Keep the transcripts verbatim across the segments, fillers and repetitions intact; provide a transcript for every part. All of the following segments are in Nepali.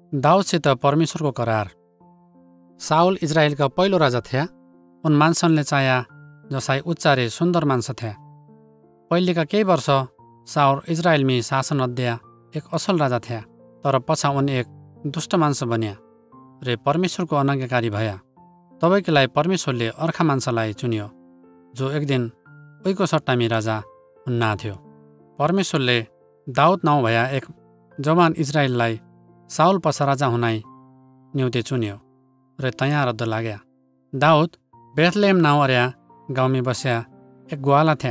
दाउदसित परमेश्वरको करार। साउल इजरायलका पहिलो राजा थिए। उन मान्छेले चाया जसलाई उच्चारे सुन्दर मान्छे थिए। पहिलेका केही वर्ष साउल इजरायलमी शासन अध्याय एक असल राजा थिए, तर पछा उन एक दुष्ट मान्छे बन्या रे परमेश्वरको अनाज्ञाकारी भया। तपाईँको लागि परमेश्वरले अर्का मान्छेलाई चुन्यो जो एक दिन उहीको सट्टामी राजा हुन्ना थियो। परमेश्वरले दाउद नाउँ भया एक जवान इजरायललाई साउल पछा राजा हुनाई निम्ति चुन्यो र तयाँ रद्द लाग्या। दाउद बेथलेम नाउँ अर्या गाउँमी बस्या एक ग्वाला थिए।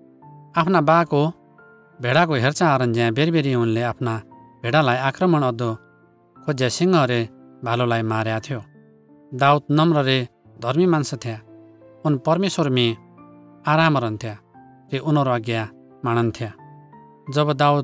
आफ्ना बाको भेडाको हेरचाह अरन्ज्या बेरबेरी उनले आफ्ना भेडालाई आक्रमण अद्दो खोज्या सिंह रे भालुलाई मार्या थियो। दाउद नम्र रे धर्मी मान्छे थिए। उन परमेश्वरमी आराम रहन्थ्या रे उनीहरू आज्ञा मानन्थ्या। जब दाउद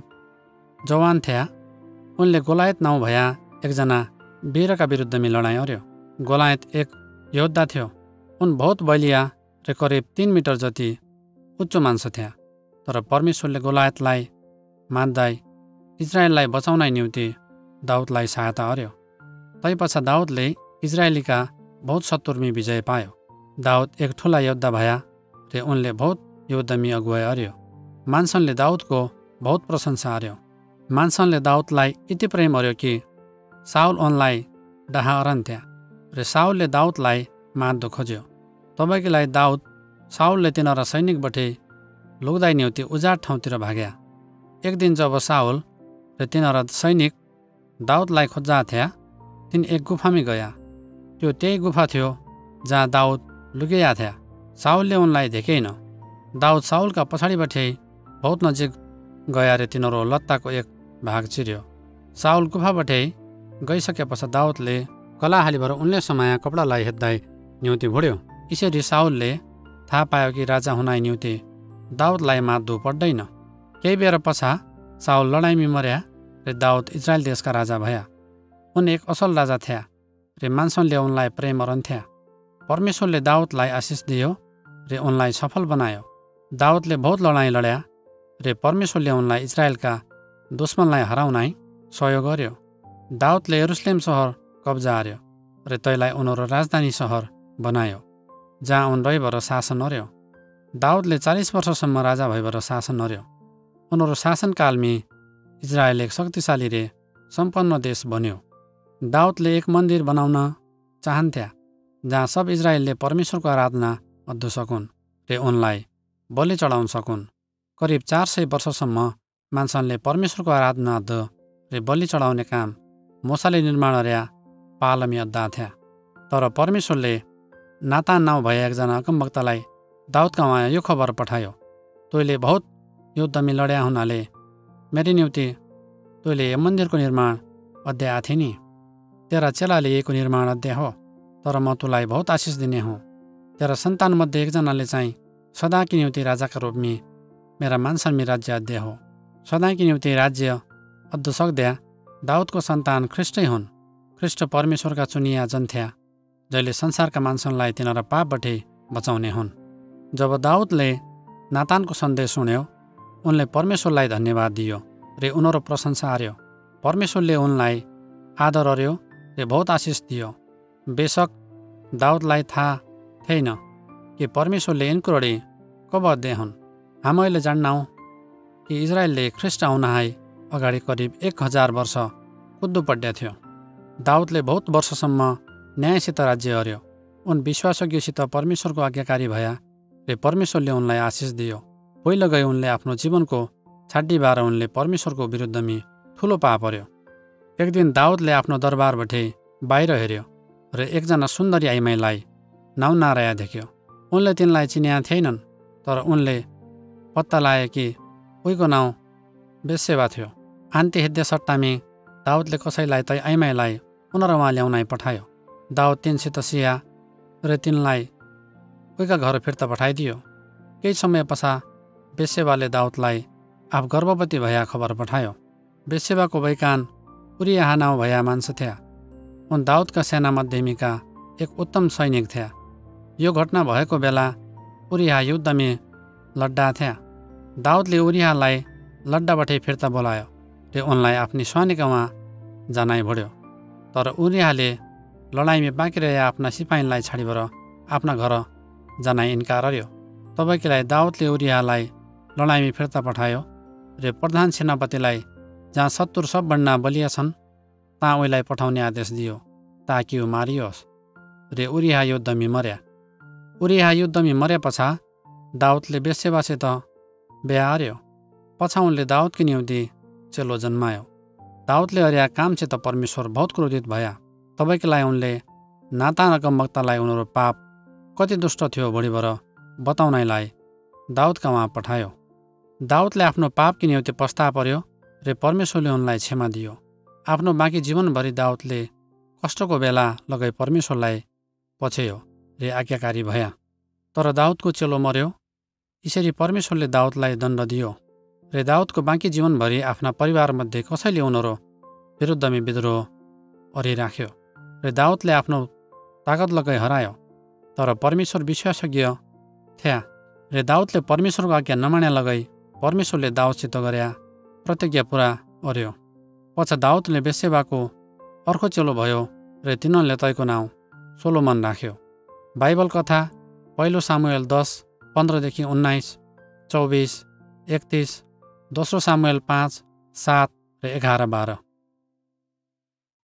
जवान थिए, उनले गोलायत नाउँ भया एकजना वीरका विरुद्धमी लडाइँ अर्यो। गोलायत एक योद्धा थियो। उन बहुत बलिया र करिब तीन मिटर जति उच्च मान्छे थिए। तर परमेश्वरले गोलायतलाई मान्दै इजरायललाई बचाउनै निम्ति दाउदलाई सहायता अर्यो। तैपछा दाउदले इजरायलीका बहुत शत्रुमी विजय पायो। दाउद एक ठुला योद्धा भया र उनले बहुत योद्धमी अगुवाई अर्यो। मान्छेले दाउदको बहुत प्रशंसा अर्यो। मान्छेले दाउदलाई यति प्रेम अर्यो कि साउल उनलाई डाहा अरन्थ्या र साउलले दाउदलाई मार्दो खोज्यो। तपाईँको लागि दाउद साउलले तिनीहरू सैनिकबाटै लुग्दै निम्ति उजाड ठाउँतिर भाग्या। एक दिन जब साउल र तिनीहरू सैनिक दाउदलाई खोज्दा थिए, तिन एक गुफामी गया। त्यो त्यही गुफा थियो जहाँ दाउद लुकिया थिए। साउलले उनलाई देखेन। दाउद साउलका पछाडिबाटै बहुत नजिक गया रे तिनीहरू लत्ताको एक भाग चिर्यो। साउल गुफाबाटै गइसकेपछि दाउदले कलाहालीबाट उनले समाया कपडालाई हेर्दै निम्ति भुड्यो। यसरी साउलले थाहा पायो कि राजा हुनाई निम्ति दाउदलाई मार्दो पर्दैन। केही बेर पछा साउल लडाइँमी मर्या र दाउद इजरायल देशका राजा भया। उन एक असल राजा थिए र मान्छेले उनलाई प्रेम अरन्थ्या। परमेश्वरले दाउदलाई आशिष दियो र उनलाई सफल बनायो। दाउदले बहुत लडाइँ लड्या र परमेश्वरले उनलाई इजरायलका दुश्मनलाई हराउनाइ सहयोग गर्यो। दाउदले यरुशलेम सहर कब्जा अर्यो र तैलाई उनीहरू राजधानी सहर बनायो, जहाँ उन रहिबर शासन अर्यो। दाउदले चालिस वर्षसम्म राजा भइबर शासन अर्यो। उनीहरू शासनकालमी इजरायल एक शक्तिशाली रे सम्पन्न देश बन्यो। दाउदले एक मन्दिर बनाउन चाहन्थ्या जहाँ सब इजरायलले परमेश्वरको आराधना अद्दो सकुन् र उनलाई बलि चढाउन सकुन्। करिब चार सय वर्षसम्म मान्छेले परमेश्वरको आराधना अद्द र बलि चढाउने काम मोसाले निर्माण अर्या पालमी अद्दा थिए। तर परमेश्वरले नातान नाउँ भए एकजना अगमवक्तालाई दाउदका उहाँ यो खबर पठायो, तैँले बहुत युद्धमी लड्या हुनाले मेरी निम्ति तैँले यो मन्दिरको निर्माण अध्याय आथे नि। तेरा चेलाले यहीको निर्माण अध्याय हो, तर म तँलाई बहुत आशिष दिने हुँ। तेरा सन्तानमध्ये एकजनाले चाहिँ सदाकी निम्ति राजाका रूपमी मेरा मान्छेमी राज्य अध्याय हो। सदाकी निम्ति राज्य अद्दो सक्द्या दाउदको सन्तान ख्रिस्टै हुन्। ख्रिस्ट परमेश्वरका चुनिया जन थिए, जसले संसारका मान्छेलाई तिनीहरू पापबाटै बचाउने हुन्। जब दाउदले नातानको सन्देश सुन्यो, उनले परमेश्वरलाई धन्यवाद दियो र उनीहरू प्रशंसा अर्यो। परमेश्वरले उनलाई आदर अर्यो र बहुत आशिष दियो। बेशक दाउदलाई थाहा थिएन कि परमेश्वरले यिनकुरडी कब अध्याय हुन्। हामीले जान्नौँ कि इजरायलले ख्रिस्ट आउनहाई अगाडि करिब एक हजार वर्ष कुद्दो पड्या थियो। दाउदले बहुत वर्षसम्म न्यायसित राज्य अर्यो। उन विश्वासयोग्यसित परमेश्वरको आज्ञाकारी भया र परमेश्वरले उनलाई आशिष दियो। पहिलो गई उनले आफ्नो जीवनको छाड्डी बार उनले परमेश्वरको विरुद्धमी ठुलो पाप अर्यो। एक दिन दाउदले आफ्नो दरबारबाटै बाहिर हेऱ्यो र एकजना सुन्दरी आइमाईलाई नाउँ नाराया देख्यो। उनले तिनलाई चिन्या थिएनन्, तर उनले पत्ता लाए कि उहीको नाउँ बेसेवा थियो। आन्ती हेद्य सट्टामी दाउदले कसैलाई तै आइमाईलाई उनीहरू उहाँ ल्याउनाइ पठायो। दाउद तिनसित सिया र तिनलाई उहीका घर फिर्ता पठाइदियो। केही समय पछाडि बेसेवाले दाउदलाई आफ गर्भवती भया खबर पठायो। बेसेवाको वैकान उरियाह नाउँ भया मान्छे थिए। उन दाउदका सेनामध्येमीका एक उत्तम सैनिक थिए। यो घटना भएको बेला उरियाह युद्धमी लड्डा थिए। दाउदले उरियाहलाई लड्डाबाटै फिर्ता बोलायो र उनलाई आफ्नी स्वानीका उहाँ जानाइ भुड्यो। तर उरियाले लडाइँमा बाँकी रहेका आफ्ना सिपाहीलाई छाडिबर आफ्ना घर जान इन्कार गर्यो। तबैकीलाई दाउदले उरियालाई लडाइँमा फिर्ता पठायो र प्रधान सेनापतिलाई जहाँ शत्रु सबभन्दा बलिया छन् तहाँ उहीलाई पठाउने आदेश दियो ताकि ऊ मारियोस्। र उरिया युद्धमी मर्या। उरिया युद्धमी मर्या पछा दाउदले बेसेबासित बिहा गर्यो। पछा उनले दाउदको निम्ति चेलो जन्मायो। दाउदले अर्या कामसित परमेश्वर बहुत क्रोधित भया। तबैकीलाई उनले नातान र गम्बक्तालाई उनीहरू पाप कति दुष्ट थियो भोलिभर बताउनलाई दाउद कहाँ पठायो। दाउदले आफ्नो पापकी निम्ति पस्ता पर्यो र परमेश्वरले उनलाई क्षमा दियो। आफ्नो बाँकी जीवनभरि दाउदले कष्टको बेला लगाई परमेश्वरलाई पछ्यो र आज्ञाकारी भया। तर दाउदको चेलो मर्यो। यसरी परमेश्वरले दाउदलाई दण्ड दियो र दाउदको बाँकी जीवनभरि आफ्ना परिवारमध्ये कसैले उनीहरू विरुद्धमा विद्रोह गरिराख्यो र दाउदले आफ्नो ताकत लगाई हरायो। तर परमेश्वर विश्वासयोग्य थिए र दाउदले परमेश्वरको आज्ञा नमान्या लगाई परमेश्वरले दाउदसित गर्या प्रतिज्ञा पुरा गर्यो। पछि दाउदले बेसेबाको अर्को चेलो भयो र तिनीहरूले तयको नाउँ सोलोमन राख्यो। बाइबल कथा पहिलो सामुएल दस पन्ध्रदेखि उन्नाइस, चौबिस, एकतिस, दोस्रो सामुएल पाँच, सात र एघार बाह्र।